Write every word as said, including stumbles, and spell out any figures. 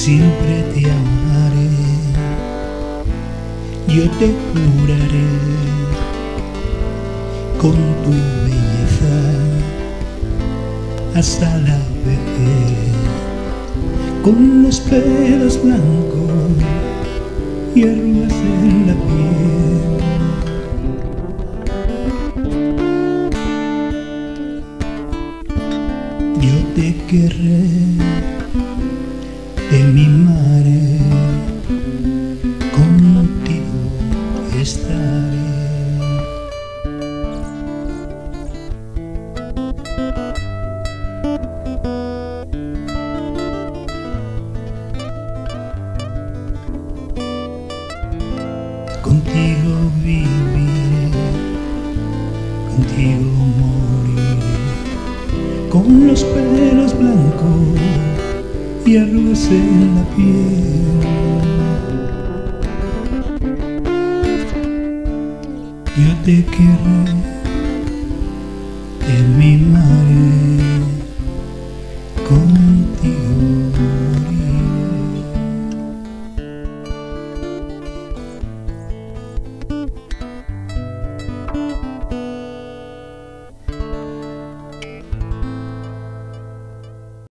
siempre te amaré, yo te juraré con tu belleza hasta la vejez, con los pelos blancos y arrugas en la piel. Yo te querré, te mimaré, contigo estaré. Contigo viviré, contigo moriré, con los pelos blancos y arrugas en la piel. Yo te querré, te mimaré, contigo